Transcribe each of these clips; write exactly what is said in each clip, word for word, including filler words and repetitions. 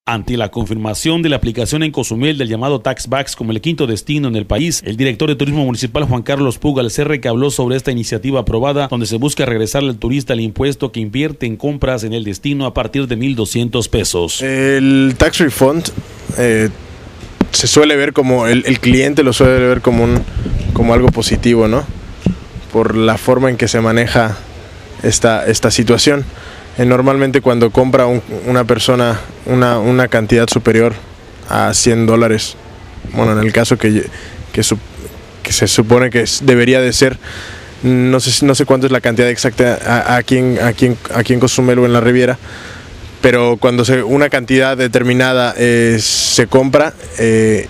Ante la confirmación de la aplicación en Cozumel del llamado Taxbacks como el quinto destino en el país, el director de Turismo Municipal Juan Carlos Puga Alcerreca habló sobre esta iniciativa aprobada donde se busca regresarle al turista el impuesto que invierte en compras en el destino a partir de mil doscientos pesos. El tax refund eh, se suele ver como, el, el cliente lo suele ver como, un, como algo positivo, ¿no? Por la forma en que se maneja esta, esta situación. Normalmente cuando compra un, una persona una, una cantidad superior a cien dólares, bueno, en el caso que, que, su, que se supone que es, debería de ser, no sé, no sé cuánto es la cantidad exacta aquí en, aquí en, aquí en Cozumel o en la Riviera, pero cuando se, una cantidad determinada eh, se compra eh,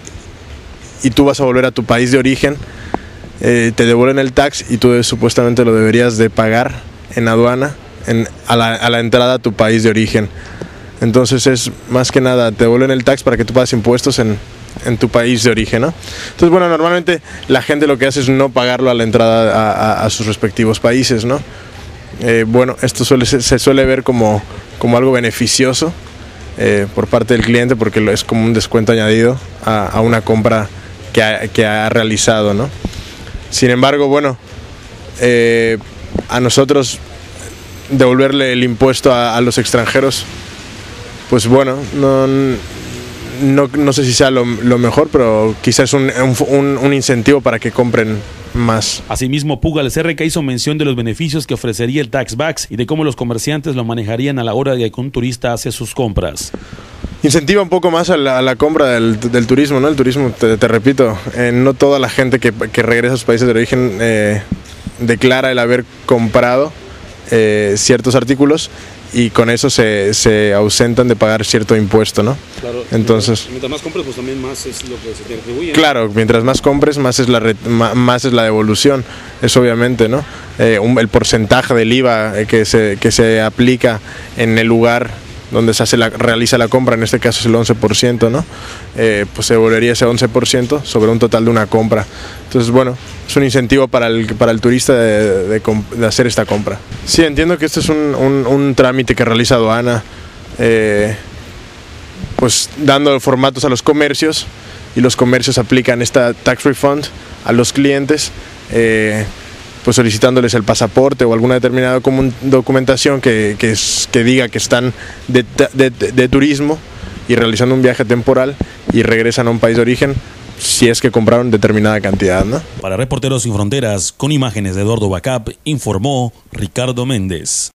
y tú vas a volver a tu país de origen, eh, te devuelven el tax y tú supuestamente lo deberías de pagar en aduana. En, a, la, a la entrada a tu país de origen. Entonces es más que nada, te devuelven el tax para que tú pagues impuestos en, en tu país de origen, ¿no? Entonces, bueno, normalmente la gente lo que hace es no pagarlo a la entrada a, a, a sus respectivos países, ¿no? Eh, bueno, esto suele, se suele ver como, como algo beneficioso eh, por parte del cliente porque es como un descuento añadido a, a una compra que ha, que ha realizado, ¿no? Sin embargo, bueno, eh, a nosotros devolverle el impuesto a, a los extranjeros, pues bueno, no, no, no sé si sea lo, lo mejor, pero quizás es un, un, un incentivo para que compren más. Asimismo, Puga Alcerreca hizo mención de los beneficios que ofrecería el Taxbacks y de cómo los comerciantes lo manejarían a la hora de que un turista hace sus compras. Incentiva un poco más a la, a la compra del, del turismo, ¿no? El turismo, te, te repito, eh, no toda la gente que, que regresa a sus países de origen eh, declara el haber comprado Eh, ciertos artículos y con eso se, se ausentan de pagar cierto impuesto, ¿no? Claro. Entonces, mientras más compres, pues también más es lo que se te atribuye. Claro, mientras más compres, más es la re, más es la devolución, es obviamente, ¿no? Eh, un, el porcentaje del I V A que se que se aplica en el lugar donde se hace la, realiza la compra, en este caso es el once por ciento, ¿no? Eh, pues se devolvería ese once por ciento sobre un total de una compra. Entonces, bueno, es un incentivo para el, para el turista de, de, de hacer esta compra. Sí, entiendo que este es un, un, un trámite que realiza aduana, eh, pues dando formatos a los comercios y los comercios aplican esta tax refund a los clientes, eh, pues solicitándoles el pasaporte o alguna determinada documentación que, que, es, que diga que están de, de, de, de turismo y realizando un viaje temporal y regresan a un país de origen si es que compraron determinada cantidad, ¿no? Para Reporteros Sin Fronteras, con imágenes de Eduardo Bacap, informó Ricardo Méndez.